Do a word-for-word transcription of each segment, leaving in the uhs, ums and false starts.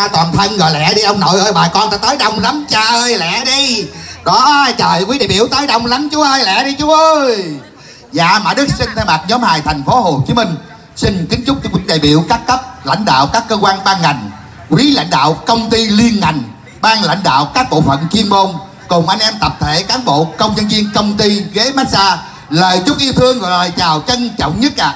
massage toàn thân rồi, lẹ đi ông nội ơi, bà con ta tới đông lắm, cha ơi lẹ đi. Đó trời, quý đại biểu tới đông lắm chú ơi, lẹ đi chú ơi. Dạ Mã Đức xin thay mặt nhóm hài thành phố Hồ Chí Minh xin kính chúc cho quý đại biểu các cấp lãnh đạo các cơ quan ban ngành, quý lãnh đạo công ty liên ngành, ban lãnh đạo các bộ phận chuyên môn cùng anh em tập thể cán bộ công nhân viên công ty ghế massage lời chúc yêu thương và lời chào trân trọng nhất à.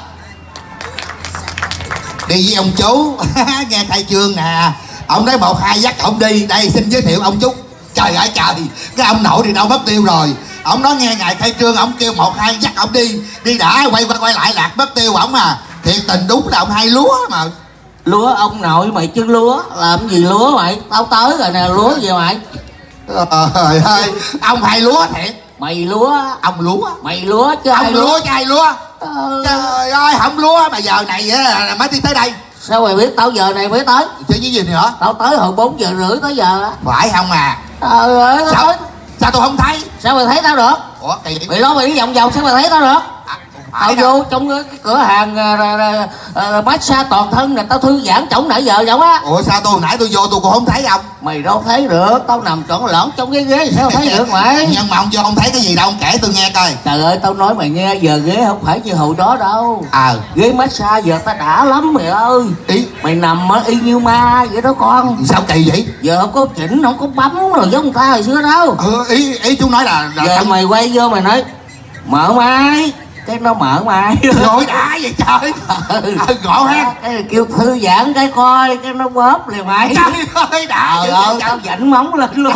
Đi với ông chú nghe khai trương nè, ông nói một hai dắt ông đi, đây xin giới thiệu ông chú. Trời ơi trời, cái ông nội thì đâu mất tiêu rồi. Ông nói nghe ngày khai trương, ông kêu một hai dắt ông đi, đi đã quay qua quay lại lạc mất tiêu ổng à. Thiệt tình đúng là ông hay lúa mà. Lúa ông nội mày chứ lúa làm gì lúa mày, tao tới rồi nè, lúa gì mày. Trời ơi, ông hay lúa thiệt. Mày lúa, ông lúa, mày lúa chứ ông ai lúa, lúa chứ ai lúa. ờ... Trời ơi, không lúa mà giờ này á mới đi tới đây. Sao mày biết tao giờ này mới tới? Chứ cái gì nữa? Tao tới hồi bốn giờ rưỡi tới giờ. Phải không à? Trời ơi, sao tới... sao tôi không thấy? Sao mày thấy tao được? Ủa kỳ vậy? Mày lo mày đi vòng vòng sao mày thấy tao được? À, tao vô trong cái, cái cửa hàng uh, uh, uh, massage toàn thân này, tao thư giãn chổng nãy giờ vậy á. Ủa sao tôi hồi nãy tôi vô tôi cũng không thấy ông? Mày đâu thấy được, tao nằm trọn lẫn trong cái ghế sao thấy được mày? Nhưng mà ông vô không thấy cái gì đâu, ông kể tôi nghe coi. Trời ơi, tao nói mày nghe, giờ ghế không phải như hồi đó đâu. Ờ à. Ghế massage giờ ta đã lắm mày ơi. Ý mày nằm á y như ma vậy đó con. Sao kỳ vậy? Giờ không có chỉnh, không có bấm rồi giống người ta hồi xưa đâu. Ừ, ý ý chú nói là, là giờ thằng... mày quay vô mày nói mở máy, cái nó mở máy rồi đã vậy trời. Ừ. À, gõ ha. Cái này kêu thư giãn cái coi, cái nó bóp liền mày. Trời ơi đã. Trời ơi tao dạnh móng lên luôn.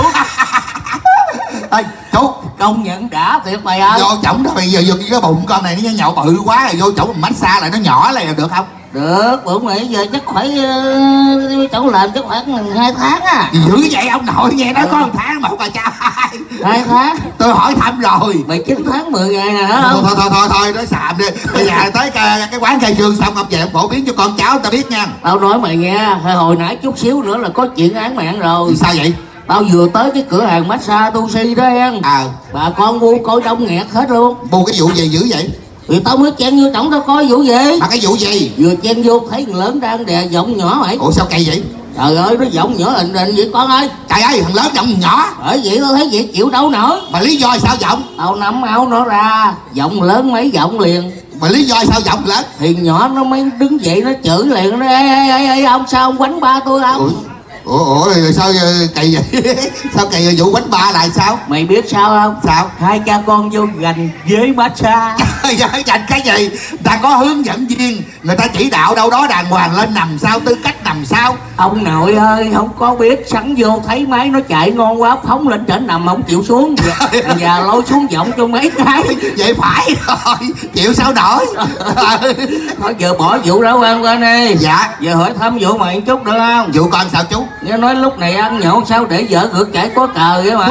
Ê chú công nhận đã thiệt mày ơi. Vô chổng đó bây giờ vô cái bụng con này nó nhậu bự quá rồi, vô chổng massage lại nó nhỏ lại là được không? Được, bữa mày giờ chắc phải uh, chẳng làm chắc khoảng hai tháng à. Dữ vậy ông nội, nghe nói ừ. có một tháng một mà cha. Hai tháng? Tôi hỏi thăm rồi. Mày chín tháng mười ngày nè hả không? Thôi thôi thôi thôi nói xàm đi. Bây giờ tới cái, cái quán khai trương xong ông về ông phổ biến cho con cháu ta biết nha. Tao nói mày nghe, hồi nãy chút xíu nữa là có chuyện án mạng rồi. Sao vậy? Tao vừa tới cái cửa hàng massage tu si đó em. À. Bà con bu coi đông nghẹt hết luôn. Bu cái vụ gì dữ vậy? Thì tao mới chen vô trỏng tao coi vụ gì. Mà cái vụ gì? Vừa chen vô thấy người lớn đang đè giọng nhỏ mày. Ủa sao kỳ vậy? Trời ơi nó giọng nhỏ hình định vậy con ơi. Trời ơi thằng lớn giọng nhỏ. Bởi vậy tao thấy vậy chịu đâu nổi. Mà lý do sao giọng? Tao nắm áo nó ra, giọng lớn mấy giọng liền. Mà lý do sao giọng lớn? Thì nhỏ nó mới đứng dậy nó chửi liền. Nó ê ê ê, ê ông sao ông quánh ba tôi không? Ủa, ủa, ủa sao kỳ vậy? Sao kỳ vụ quánh ba là sao? Mày biết sao không? Sao? Hai cha con vô gành với massage. Gành cái gì? Người ta có hướng dẫn viên, người ta chỉ đạo đâu đó đàng hoàng lên nằm sao, tư cách nằm sao. Ông nội ơi không có biết, sẵn vô thấy máy nó chạy ngon quá phóng lên trển nằm không chịu xuống. Và lôi xuống giọng cho mấy cái. Vậy phải rồi, chịu sao nổi. Thôi giờ bỏ vụ đó quan quan đi. Dạ. Giờ hỏi thăm vụ mày một chút được không? Vụ con sao chú? Nghe nói lúc này ăn nhậu sao để vợ ngược chạy có cờ vậy mà.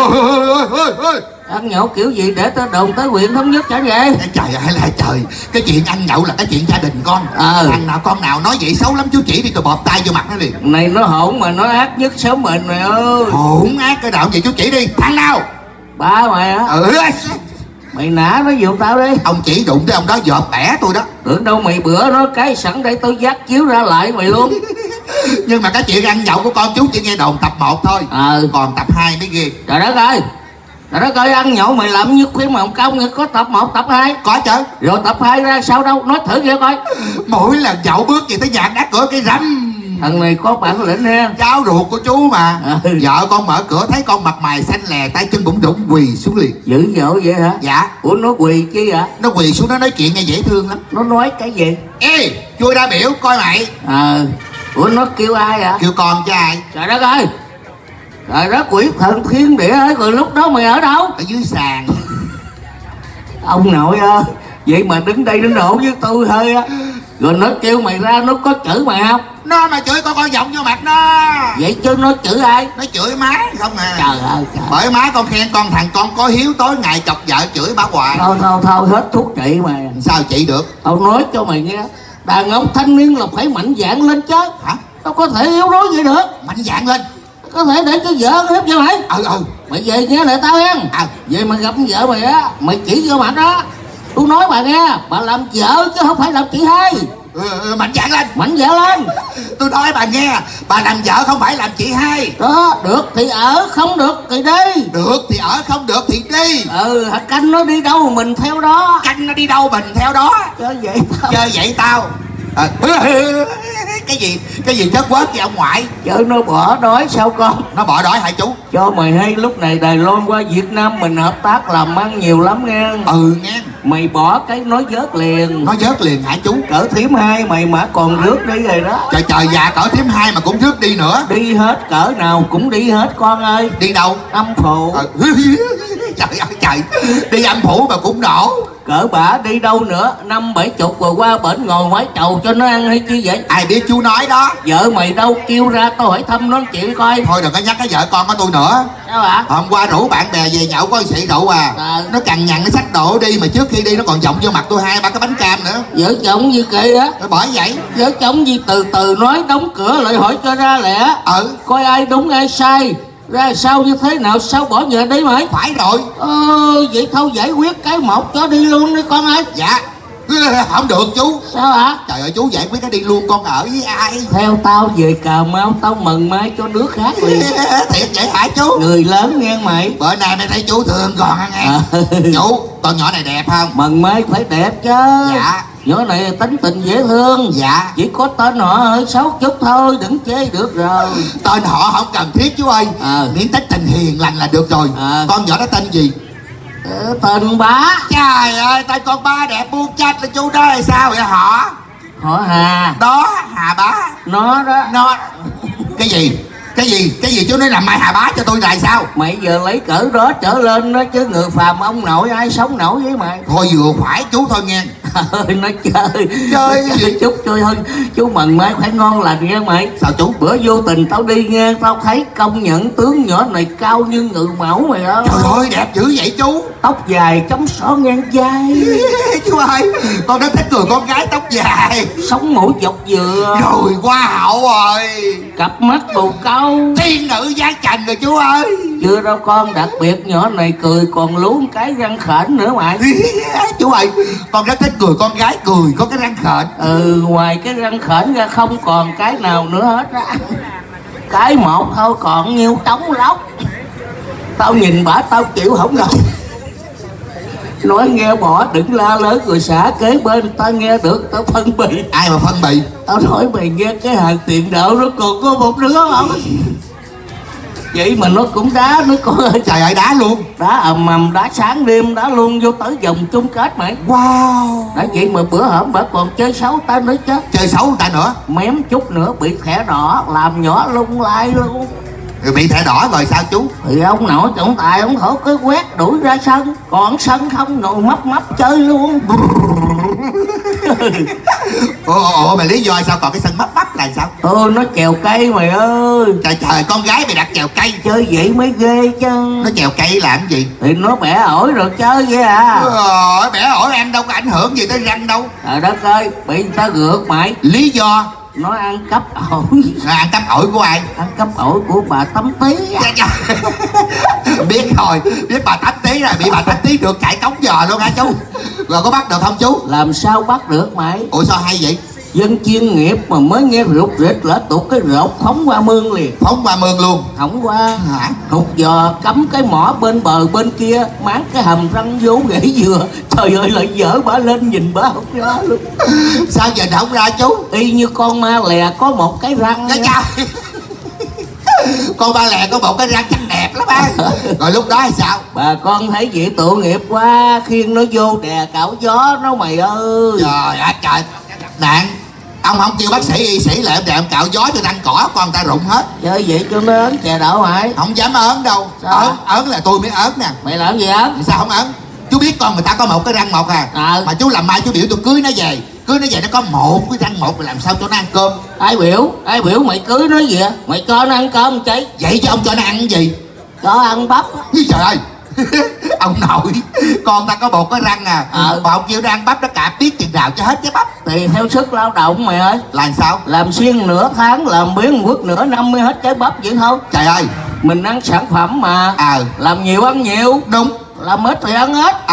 Ăn nhậu kiểu gì để tới đồn tới huyện thống nhất chả vậy? Trời ơi là trời, cái chuyện ăn nhậu là cái chuyện gia đình con. Ờ. Thằng nào con nào nói vậy xấu lắm chú chỉ đi tôi bọt tay vô mặt nó liền. Này nó hỗn mà nó ác nhất xóm mình mày ơi. Hỗn ác cái đạo gì chú chỉ đi. Thằng nào? Ba mày á. Ừ. Mày nã nó giùm tao đi. Ông chỉ đụng tới ông đó dọt bẻ tôi đó. Tưởng đâu mày bữa nó cái sẵn đây tôi dắt chiếu ra lại mày luôn. Nhưng mà cái chuyện ăn nhậu của con chú chỉ nghe đồn tập một thôi. Ờ. Còn tập hai mới ghê. Trời đất ơi. Trời đất ơi, ăn nhậu mày làm như khuyến mà ông công có tập một tập hai. Có chứ. Rồi tập hai ra sao đâu, nói thử nghe coi. Mỗi lần nhậu bước về tới nhà đắt cửa cái rắm. Thằng này có bản lĩnh nha. Cháu ruột của chú mà. Ừ. Vợ con mở cửa thấy con mặt mày xanh lè, tay chân bụng rụng quỳ xuống liền. Dữ dội vậy hả? Dạ. Ủa nó quỳ chi vậy? Nó quỳ xuống nó nói chuyện nghe dễ thương lắm. Nó nói cái gì? Ê chui ra biểu coi mày. Ờ. Ủa nó kêu ai vậy? Kêu con chứ ai. Trời đất ơi. Trời đất quỷ thần thiên địa ơi. Rồi lúc đó mày ở đâu? Ở dưới sàn. Ông nội ơi. Vậy mà đứng đây đứng đổ với tôi hơi á. Rồi nó kêu mày ra nó có chửi mày không? Nó mà chửi con con giọng vô mặt nó. Vậy chứ nó chửi ai? Nó chửi má không à. Trời ơi trời. Bởi má con khen con thằng con có hiếu, tối ngày chọc vợ chửi bà hoài. Thôi thôi thôi hết thuốc trị mày. Sao chị được? Tao nói cho mày nghe. Đàn ông thanh niên là phải mạnh dạn lên chứ. Hả? Tao có thể yếu đuối vậy được. Mạnh dạn lên. Có thể để cho vợ hiếp cho mày. Ừ ừ. Mày về nghe lại tao hen. À. Vậy mà gặp vợ mày á, mày chỉ vô mặt đó. Tôi nói bà nghe, bà làm vợ chứ không phải làm chị hai. ừ, mạnh dạn lên. Mạnh dạn lên. Tôi nói bà nghe, bà làm vợ không phải làm chị hai. Đó, được thì ở, không được thì đi. Được thì ở, không được thì đi. Ừ, hả, canh nó đi đâu mình theo đó. Canh nó đi đâu mình theo đó. Chơi vậy tao. Chơi vậy tao. À, cái gì cái gì chất quớt với ông ngoại. Chơi nó bỏ đói sao con? Nó bỏ đói hả chú? Cho mày hay lúc này Đài Loan qua Việt Nam mình hợp tác làm ăn nhiều lắm nghe. Ừ nghe. Mày bỏ cái nói vớt liền. Nói vớt liền hả chú? Cỡ thím hai mày mà còn rước đi rồi đó. Trời trời, già cỡ thím hai mà cũng rước đi nữa. Đi hết, cỡ nào cũng đi hết con ơi. Đi đâu? Âm Phụ. À, trời ơi trời, đi âm phủ mà cũng nổ. Cỡ bả đi đâu nữa, năm bảy chục rồi qua bển ngồi ngoái chầu cho nó ăn hay chi vậy? Ai biết chú nói đó. Vợ mày đâu, kêu ra tao hỏi thăm nói chuyện coi. Thôi đừng có nhắc cái vợ con của tôi nữa. Sao ạ? Hôm qua rủ bạn bè về nhậu có xị rượu à. À. Nó cằn nhằn nó xách đồ đi, mà trước khi đi nó còn giọng vô mặt tôi hai ba cái bánh cam nữa. Vợ chồng gì kệ á? Bởi vậy. Vợ chồng gì từ từ nói, đóng cửa lại hỏi cho ra lẽ. Ừ. Coi ai đúng ai sai, ra sao như thế nào, sao bỏ vợ đi mày? Phải rồi. Ờ, vậy thôi giải quyết cái một cho đi luôn đi con ơi. Dạ. Không được chú. Sao hả? Trời ơi chú giải quyết cái đi luôn, con ở với ai? Theo tao về Cà Mau tao mừng mai cho đứa khác liền. Thiệt vậy hả chú? Người lớn nghe mày. Bữa nay mày thấy chú thương con hả nghe? À. Chú, con nhỏ này đẹp không? Mừng mai phải đẹp chứ. Dạ. Nhỏ này tính tình dễ thương. Dạ. Chỉ có tên họ hơi xấu chút thôi, đừng chê được rồi. Tên họ không cần thiết chú ơi. À. Miễn tính tình hiền lành là được rồi. À. Con nhỏ đó tên gì? Ờ, tên Bá. Trời ơi, tên con ba đẹp buông chách là chú đó là sao vậy họ? Họ Hà. Đó, Hà Bá. Nó đó. Nó. Cái gì? Cái gì? Cái gì chú nói làm mai Hà Bá cho tôi là sao? Mày giờ lấy cỡ đó trở lên đó chứ, người phàm ông nội ai sống nổi với mày. Thôi vừa phải chú thôi nghe. Ơi nó chơi. Chơi Nó cái gì? chút chơi hơn. Chú mừng mai phải ngon lành nghe mày. Sao chú? Bữa vô tình tao đi nghe, tao thấy công nhận tướng nhỏ này cao như ngự mẫu mày đó. Trời ơi đẹp dữ vậy chú. Tóc dài chấm xỏ ngang vai. Chú ơi, con rất thích người con gái tóc dài. Sống mũi dọc dừa. Rồi hoa hậu rồi. Cặp mắt bồ câu. Tiên nữ giá trần rồi chú ơi. Chưa đâu con, đặc biệt nhỏ này cười còn lú cái răng khểnh nữa mày. Chú ơi, con rất thích người con gái cười có cái răng khểnh. Ừ, ngoài cái răng khểnh ra không còn cái nào nữa hết á. Cái một thôi còn nhiêu trống lóc. Tao nhìn bả tao chịu không nổi. Nói nghe bỏ đừng la lớn rồi xả kế bên tao nghe được tao phân bì. Ai mà phân bì? Tao nói mày nghe cái hàng tiền đạo nó còn có một đứa không? Vậy mà nó cũng đá nữa con ơi. Trời ơi đá luôn. Đá ầm ầm, đá sáng đêm, đá luôn vô tới vòng chung kết mày. Wow. Đã vậy mà bữa hổm bà còn chơi xấu tao nữa chứ. Chơi xấu người ta nữa. Mém chút nữa bị thẻ đỏ làm nhỏ lung lai luôn. Rồi bị thẻ đỏ rồi sao chú? Thì ông nội trọng tài ông thổi cái quét đuổi ra sân. Còn sân không ngồi mấp mấp chơi luôn. Ồ, ồ mà lý do sao còn cái sân mấp mấp là sao? Ừ nó chèo cây mày ơi. Trời trời, con gái mày đặt chèo cây. Chơi vậy mới ghê chứ. Nó chèo cây làm gì? Thì nó bẻ ổi rồi chơi vậy à. Ờ, bẻ ổi ăn đâu có ảnh hưởng gì tới răng đâu. Trời đất ơi, bị người ta gượt mày. Lý do? Nó ăn cắp ổi. À, ăn cắp ổi của ai? Ăn cắp ổi của bà Tấm Tí. Biết rồi, biết bà Tấm Tí rồi, bị bà Tấm Tí được chạy cống giò luôn hả chú? Rồi có bắt được không chú? Làm sao bắt được mày? Ủa sao hay vậy? Dân chuyên nghiệp mà mới nghe rụt rịch lỡ tụt cái rột phóng qua mương liền. Phóng qua mương luôn? Không qua. Hả? Hụt giò cắm cái mỏ bên bờ bên kia, máng cái hầm răng vô gãy dừa. Trời ơi lại dở bả lên nhìn bả không ra luôn. Sao giờ không ra chú? Y như con ma lè có một cái răng. Cái trời. Con ba lè có một cái răng chắc đẹp lắm á. Rồi lúc đó thì sao? Bà con thấy vậy tội nghiệp quá, khiêng nó vô đè cạo gió nó mày ơi. Trời ơi trời. Nạn. Ông không kêu bác sĩ y sĩ lại để ông cạo gió cho răng cỏ con ta rụng hết. Chơi vậy cho nó ớn chè đậu hả? Không dám ớn đâu. Ớn, ớn là tôi mới ớn nè. Mày làm gì ớn? Sao không ớn? Chú biết con người ta có một cái răng một à. À. Mà chú làm mai chú biểu tôi cưới nó về. Cưới nó về nó có một cái răng một, làm sao cho nó ăn cơm? Ai biểu? Ai biểu mày cưới nó gì? Mày cho nó ăn cơm chứ. Vậy chứ ông cho nó ăn cái gì? Cho ăn bắp. Trời ơi. Ông nội, con ta có một cái răng à. Ờ. Mà ông kêu nó ăn bắp nó cạp biết chừng nào cho hết cái bắp. Tùy theo sức lao động mày ơi. Làm sao? Làm xuyên nửa tháng, làm biến quất nửa năm mới hết trái bắp vậy thôi. Trời ơi. Mình ăn sản phẩm mà. Ờ. Làm nhiều ăn nhiều. Đúng. Làm ít thì ăn ít. Ờ.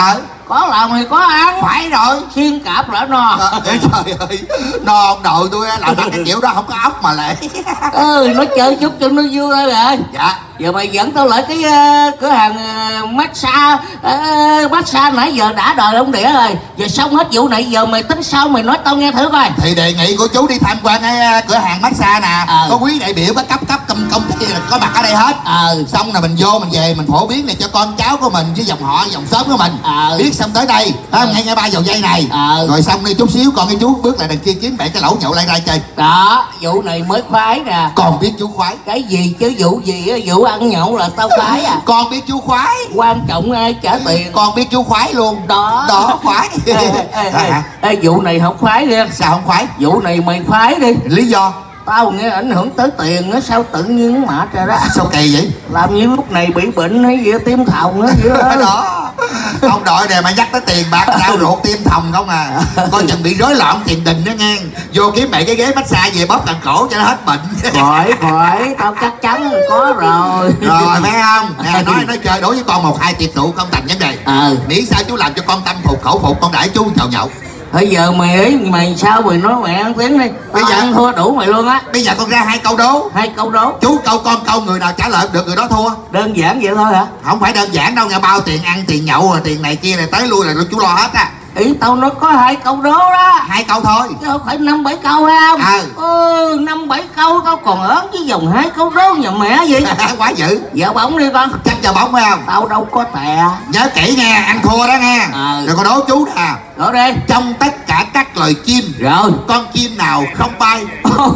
Có làm thì có ăn. Phải rồi. Xiên cạp là no. À, trời ơi, no ông nội tôi làm cái kiểu đó không có ốc mà lại. Ừ, nó chơi chút cho nó vui thôi rồi. Dạ. Giờ mày dẫn tao lại cái uh, cửa hàng uh, massage uh, massage nãy giờ đã đời ông đĩa rồi. Giờ xong hết vụ này giờ mày tính sao mày nói tao nghe thử coi. Thì đề nghị của chú đi tham quan cái cửa hàng massage nè. À. Có quý đại biểu có cấp cấp công công ty là có mặt ở đây hết. À. Xong là mình vô mình về mình phổ biến này cho con cháu của mình với dòng họ dòng xóm của mình. À. Biết xong tới đây à. Ngay ngay ba dầu dây này. À. Rồi xong đi chút xíu còn cái chú bước lại đằng kia kiếm bạn cái lẩu nhậu lại ra chơi. Đó vụ này mới khoái nè. Còn biết chú khoái cái gì chứ vụ gì á, vụ ăn nhậu là tao khoái à. Con biết chú khoái. Quan trọng ai trả tiền. Con biết chú khoái luôn. Đó đó khoái. Ê, ê, ê, ê, vụ này không khoái nha. Sao không khoái? Vụ này mày khoái đi. Lý do? Tao nghe ảnh hưởng tới tiền á, sao tự nhiên mệt rồi đó. Sao kỳ vậy? Làm như lúc này bị bệnh hay gì tim thòng á vậy đó. Đó ông đội này mà nhắc tới tiền bạc sao ruột tim thòng không à. Coi chừng bị rối loạn tiền đình đó nghe. Vô kiếm mẹ cái ghế massage về bóp cần cổ cho nó hết bệnh. Khỏi khỏi tao chắc chắn có rồi. Rồi phải không? Nè nói nói chơi đối với con một hai tiệc tụ không thành vấn đề. Ờ miễn sao chú làm cho con tâm phục khẩu phục con đãi chú chào nhậu. Bây giờ mày ấy mày sao mày nói mày ăn tiếng đi. Bây giờ ăn thua đủ mày luôn á. Bây giờ con ra hai câu đố. Hai câu đố. Chú câu con câu người nào trả lời được người đó thua. Đơn giản vậy thôi hả? Không phải đơn giản đâu nha, bao tiền ăn tiền nhậu rồi tiền này kia này tới lui là chú lo hết á. Ý tao nói có hai câu đố đó. Hai câu thôi chứ không phải năm bảy câu không. À. Ừ năm bảy câu tao còn ớn với dòng hai câu đố nhà mẹ gì. Quá dữ. Giờ bóng đi con. Chắc giờ bóng phải không? Tao đâu có tè. Nhớ kỹ nha, ăn thua đó nghe. À. Rồi con đố chú nè. Đố đi. Trong tất cả các loài chim rồi con chim nào không bay?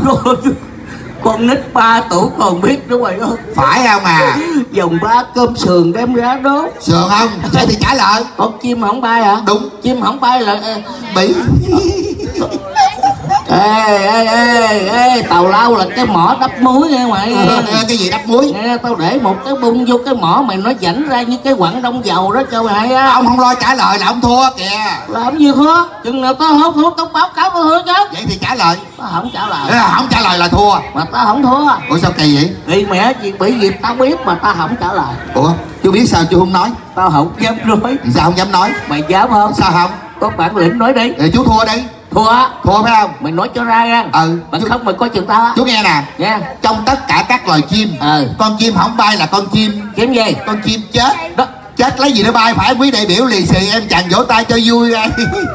Con nít ba tuổi còn biết đúng rồi đó. Phải không à? Dòng ba cơm sườn đem ra đố. Sườn không? Thế thì trả lời. Con chim không bay hả? Đúng. Chim không bay là bị. Ê ê ê ê tàu lao là cái mỏ đắp muối nghe mày. À, cái gì đắp muối? Nghe tao để một cái bung vô cái mỏ mày nó dẫn ra như cái quặng đông dầu đó cho mày á. Ông không lo trả lời là ông thua kìa. Làm gì thua? Chừng nào tao không thua tao báo cáo tao thua chứ. Vậy thì trả lời. Tao không trả lời. À, không trả lời là thua. Mà tao không thua. Ủa sao kỳ vậy? Vì mẹ gì bởi vì tao biết mà tao không trả lời. Ủa chú biết sao chú không nói? Tao không dám nói. Thì sao không dám nói? Mày dám không? Sao không? Có bản lĩnh nói đi. Thì chú thua đi. Thua. Thua phải không? Mày nói cho ra nha. Ừ. Bằng chú... không mày coi chừng tao á. Chú nghe nè. Nha. Trong tất cả các loài chim. Ừ. Con chim không bay là con chim. Chim gì? Con chim chết. Đó. Chết lấy gì để bay? Phải quý đại biểu lì xì em chàng vỗ tay cho vui ra.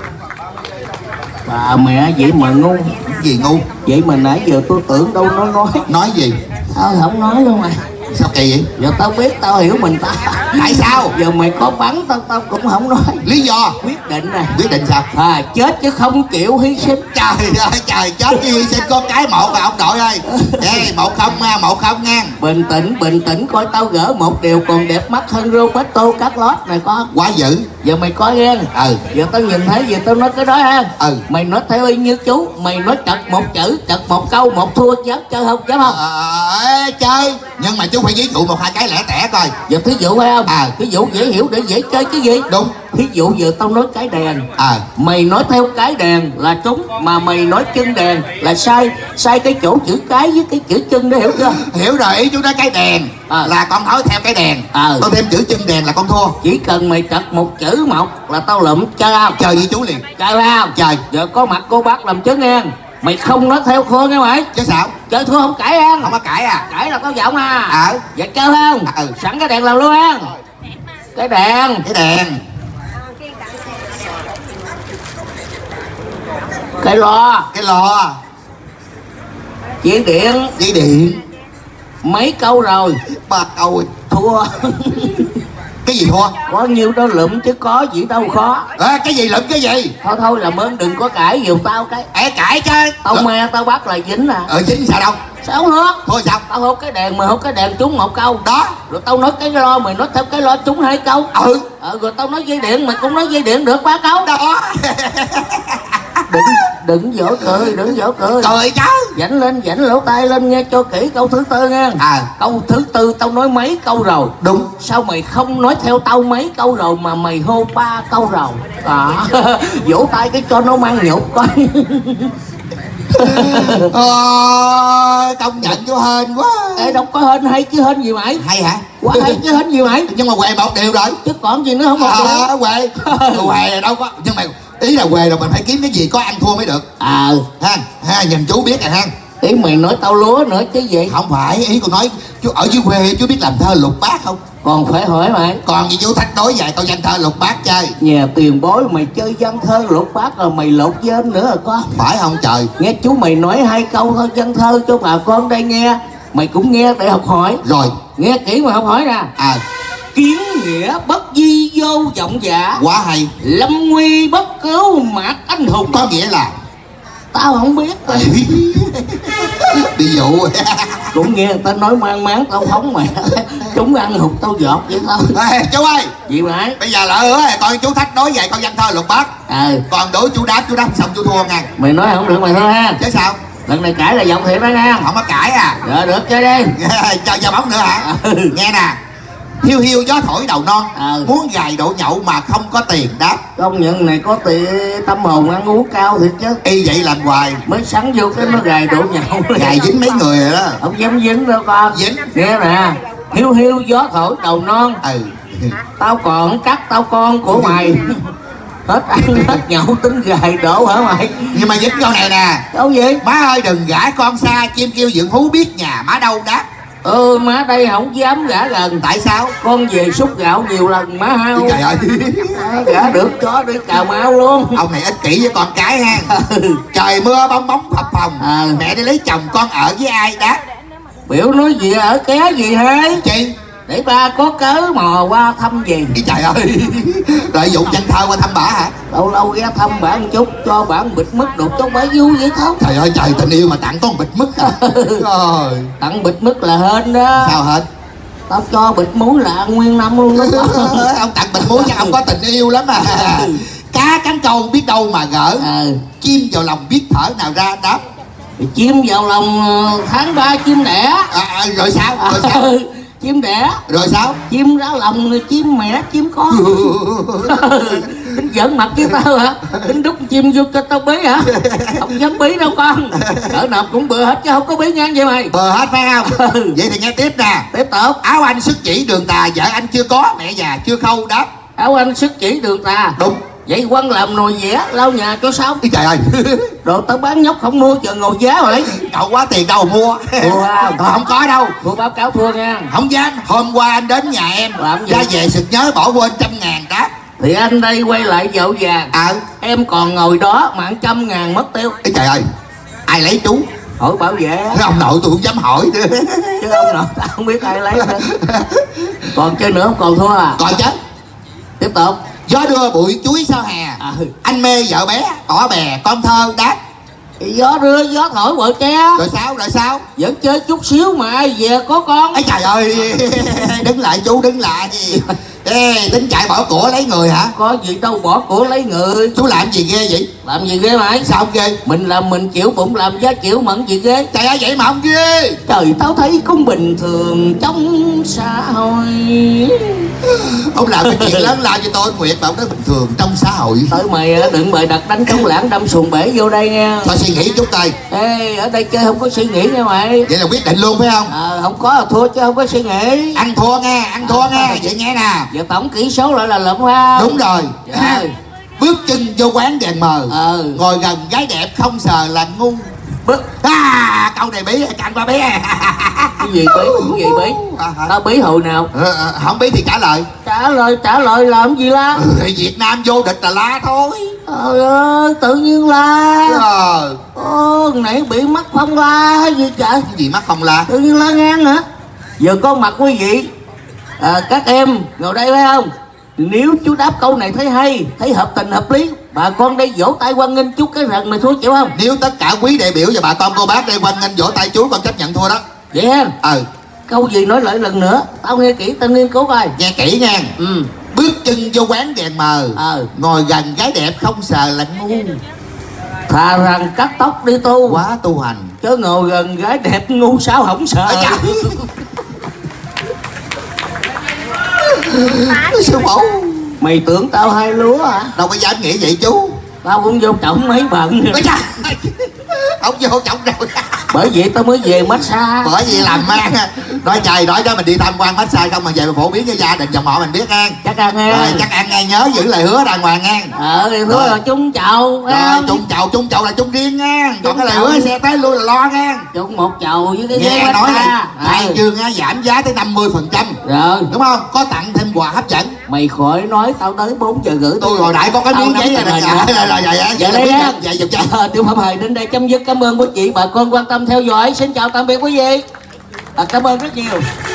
Bà mẹ vậy mà ngu. Gì ngu? Vậy mà nãy giờ tôi tưởng đâu nó nói. Nói gì? Tao không nói luôn mày. Sao kỳ vậy? Giờ tao biết tao hiểu mình tao. Tại sao? Giờ mày có bắn tao tao cũng không nói. Lý do? Quyết định nè. Quyết định sao? À chết chứ không chịu hy sinh. Trời ơi trời, chết chứ hy sinh con cái một và ông đội ơi. Ê một không nha, một không nha. Bình tĩnh bình tĩnh coi tao gỡ một điều còn đẹp mắt hơn Roberto Carlos này con. Quá dữ. Giờ mày coi nghe. Ừ. Giờ tao nhìn thấy giờ tao nói cái đó ha. Ừ. Mày nói theo y như chú. Mày nói chật một chữ, chật một câu, một thua dám chơi không? Dám không? Ờ chơi. Nhưng mà chú phải ví dụ một hai cái lẻ tẻ coi. Giờ thí dụ phải không? À. Thí dụ dễ hiểu để dễ chơi chứ gì. Đúng. Thí dụ giờ tao nói cái đèn. À. Mày nói theo cái đèn là trúng. Mà mày nói chân đèn là sai. Sai cái chỗ chữ cái với cái chữ chân đó hiểu chưa? Hiểu rồi, ý chú nói cái đèn à. Là con nói theo cái đèn à. Con thêm chữ chân đèn là con thua. Chỉ cần mày trật một chữ một là tao lụm chơi không? Chơi với chú liền. Chơi không? Chơi. Giờ có mặt cô bác làm chứng nghe. Mày không nói theo khô nghe mày. Chứ sao? Chơi thua không cãi ăn. Không có cãi à? Cãi là có giọng à. Ờ. Vậy chơi không? Ừ. Sẵn cái đèn làm luôn ăn. Cái đèn. Cái đèn. Cái loa. Cái loa. Dây điện. Dây điện. Mấy câu rồi. Ba câu rồi. Thua. Cái gì thua? Có nhiêu đó lụm chứ có gì đâu khó. À, cái gì lụm cái gì? Thôi thôi làm ơn đừng có cãi giùm tao cái. Ê cãi chứ. Tao me tao bắt là dính à. Ờ dính sao đâu? Sao không hốt? Thôi sao? Tao hốt cái đèn mày hốt cái đèn trúng một câu. Đó. Rồi tao nói cái lo mày nói theo cái lo trúng hai câu. Ừ. Ờ rồi tao nói dây điện mày cũng nói dây điện được ba câu. Đó. Đừng đừng vỗ cười đừng vỗ cười. Cười chứ. Dảnh lên dảnh lỗ tai lên nghe cho kỹ câu thứ tư nha. À. Câu thứ tư tao nói mấy câu rồi. Đúng. Sao mày không nói theo tao mấy câu rồi mà mày hô ba câu rồi à. Vỗ tay cái cho nó mang nhục coi. Ờ, công nhận chú hên quá. Ê, đâu có hên hay chứ hên gì mày? Hay hả? Quá hay chứ hên gì mày? Nhưng mà què một điều rồi. Chứ còn gì nữa không? Một Ờ, điều. què. Què đâu có. Nhưng mà ý là què rồi mình phải kiếm cái gì có ăn thua mới được. Ờ. Ha, ha, nhìn chú biết rồi ha. Ý mày nói tao lúa nữa chứ gì? Không phải, ý cô nói chú ở dưới quê chú biết làm thơ lục bát không? Còn phải hỏi mày. Còn gì chú thách đối vài câu văn thơ lục bát chơi. Nhà tiền bối mày chơi văn thơ lục bát rồi mày lột dên nữa rồi con. Phải không trời? Nghe chú mày nói hai câu thôi văn thơ cho bà con đây nghe. Mày cũng nghe để học hỏi. Rồi. Nghe kỹ mà học hỏi nè. À. Kiến nghĩa bất di vô vọng giả. Quá hay. Lâm nguy bất cứu mạc anh hùng. Có nghĩa là tao không biết. Bị dụ. Cũng nghe người ta nói mang máng tao phóng mày. Chúng ăn hụt tao giọt vậy thôi. Ê, chú ơi. Gì vậy? Bây giờ là ơi coi chú thách đối vậy câu văn thơ lục bát. Ừ. Còn đối chú đáp chú đáp xong chú thua nha. Mày nói không được mày thôi ha. Chứ sao? Lần này cãi là giọng thiệt đó nha. Không có cãi à. Rồi được chơi đi. Cho cho bóng nữa hả? Ừ. Nghe nè. Hiu hiu gió thổi đầu non. Ừ. Muốn gài độ nhậu mà không có tiền đáp. Công nhận này có tiền tâm hồn ăn uống cao thiệt chứ. Y vậy làm hoài. Mới sắn vô cái nó gài đổ nhậu. Gài dính mấy người rồi đó. Không dám dính đâu con. Dính. Nghe nè. Hiu hiu gió thổi đầu non. Ừ. Tao còn cắt tao con của mày. Hết ăn hết nhậu tính gài đổ hả mày? Nhưng mà dính câu này nè. Đâu gì? Má ơi đừng gả con xa, chim kêu dựng hú biết nhà má đâu đáp. Ừ má đây không dám gả gần. Tại sao? Con về xúc gạo nhiều lần má hao. Trời ơi. Gả được chó đi Cà Mau luôn. Ông này ích kỷ với con cái ha. Trời mưa bong bóng phập phồng. À. Mẹ đi lấy chồng con ở với ai đáp. Biểu nói gì ở ké gì thế? Chị. Để ba có cớ mò qua thăm gì. Trời ơi. Lợi dụng văn thơ qua thăm bả hả? Lâu lâu ghé thăm bả một chút. Cho bả một bịch mứt đục cho bả vui vậy thôi. Trời ơi trời, tình yêu mà tặng con bịch mứt à. Rồi. Tặng bịch mứt là hên đó. Sao hên? Tao cho bịch muối là ăn nguyên năm luôn đó. Ông tặng bịch muối chắc ông có tình yêu lắm à. Cá cắn câu biết đâu mà gỡ. Ừ. Chim vào lòng biết thở nào ra đáp. Chim vào lòng tháng ba chim đẻ. À, à, rồi sao? Rồi sao? Ừ. Chim đẻ. Rồi sao? Chim ra lòng chim mẹ chim con. Tính giỡn mặt với tao hả? Tính đút chim vô cho tao bí hả? Không dám bí đâu con. Cỡ nộp cũng bừa hết chứ không có bí ngang vậy mày. Bờ hết phải không? Vậy thì nghe tiếp nè. Tiếp tục. Áo anh sức chỉ đường tà, vợ anh chưa có, mẹ già chưa khâu đáp. Áo anh sức chỉ đường tà. Đúng. Vậy Quân làm nồi dẻ lau nhà cho xong. Ý trời ơi. Đồ tao bán nhóc không mua chờ ngồi giá rồi. Cậu quá tiền đâu mua. Thua không? Không có đâu. Thua báo cáo thua nha. Không dám. Hôm qua anh đến nhà em làm gì? ra về sực nhớ bỏ quên trăm ngàn đáp. Thì anh đây quay lại dậu vàng. Ờ. À. Em còn ngồi đó mà ăn trăm ngàn mất tiêu. Ý trời ơi. Ai lấy chú? Hỏi bảo vệ. Ông nội tôi cũng dám hỏi nữa. Chứ ông nội tao không biết ai lấy nữa. Còn chơi nữa không còn thua à? Còn chứ. Tiếp tục. Gió đưa bụi chuối sao hè. À. Anh mê vợ bé tỏ bè con thơ đáp. Gió đưa gió thổi vợ tre. Rồi sao? Rồi sao? Vẫn chơi chút xíu mà ai về có con. Ấy trời ơi. Đứng lại chú, đứng lại. Ê, tính chạy bỏ của lấy người hả? Có gì đâu bỏ của lấy người. Chú làm gì ghê vậy? Làm gì ghê mày? Sao không ghê? Mình làm mình chịu bụng làm giá chịu mẫn gì ghê. Trời ơi vậy mà không ghê. Trời tao thấy cũng bình thường trong xã hội. Ông làm cái chuyện lớn lao cho tôi Nguyệt mà ông nói bình thường trong xã hội. Tới mày đừng bày đặt đánh trống lãng đâm xuồng bể vô đây nha. Thôi suy nghĩ chút coi. Ê ở đây chơi không có suy nghĩ nha mày. Vậy là quyết định luôn phải không? Ờ à, không có là thua chứ không có suy nghĩ. Ăn thua nghe, ăn thua nghe. Vậy nghe nè. Giờ tổng kỹ số lại là lụm ha. Đúng rồi. Dạ. Bước chân vô quán đèn mờ. Ừ. Ngồi gần gái đẹp không sờ là ngu. Bước. À, câu này bí cạnh ba bí. Cái gì bí? Cái gì bí? À, tao bí hồi nào? À, không bí thì trả lời. Trả lời trả lời làm gì la? Ừ, Việt Nam vô địch là la thôi. Trời ơi tự nhiên la. Ờ. Ô nãy bị mắc phong la hay gì trời? Cái gì mắc phong la? Tự nhiên la ngang hả? Giờ con mặt quý vị à, các em ngồi đây phải không? Nếu chú đáp câu này thấy hay, thấy hợp tình hợp lý, bà con đây vỗ tay hoan nghênh chú cái rần mày thua chịu không? Nếu tất cả quý đại biểu và bà con cô bác đây hoan nghênh vỗ tay chú con chấp nhận thua đó. Vậy ha? Ừ. Câu gì nói lại lần nữa, tao nghe kỹ tao nghiên cứu coi. Nghe kỹ nha. Ừ. Bước chân vô quán đèn mờ. Ờ. Ngồi gần gái đẹp không sờ là ngu. Thà rằng cắt tóc đi tu. Quá tu hành. Chứ ngồi gần gái đẹp ngu sao không sợ. Sư phụ. Mày tưởng tao hai lúa hả? Đâu có dám nghĩ vậy chú. Tao cũng vô trọng mấy bận. Không vô chồng rồi. Bởi vậy tao mới về massage. Bởi vì làm mang nói trời nói cho mình đi tham quan massage không mà về mình phổ biến cho gia đình dòng họ mình biết nghe. Chắc ăn nghe. Rồi chắc ăn nghe, nhớ giữ lời hứa đàng hoàng nghe. Ờ thì hứa là chung chầu. Rồi chung chầu chung chầu là chung riêng nghe. Còn cái lời hứa xe tới lui là lo nghe. Chung một chầu với cái nghe ghế nói là ừ. Đại Dương giảm giá tới năm mươi phần trăm rồi đúng không, có tặng thêm quà hấp dẫn. Mày khỏi nói tao tới bốn giờ rưỡi tôi hồi nãy có cái miếng giấy này rồi rồi rồi giờ đây á Tiểu Phẩm Hời đến đây chấm dứt. Cảm ơn quý vị bà con quan tâm theo dõi. Xin chào tạm biệt quý vị. À, cảm ơn rất nhiều.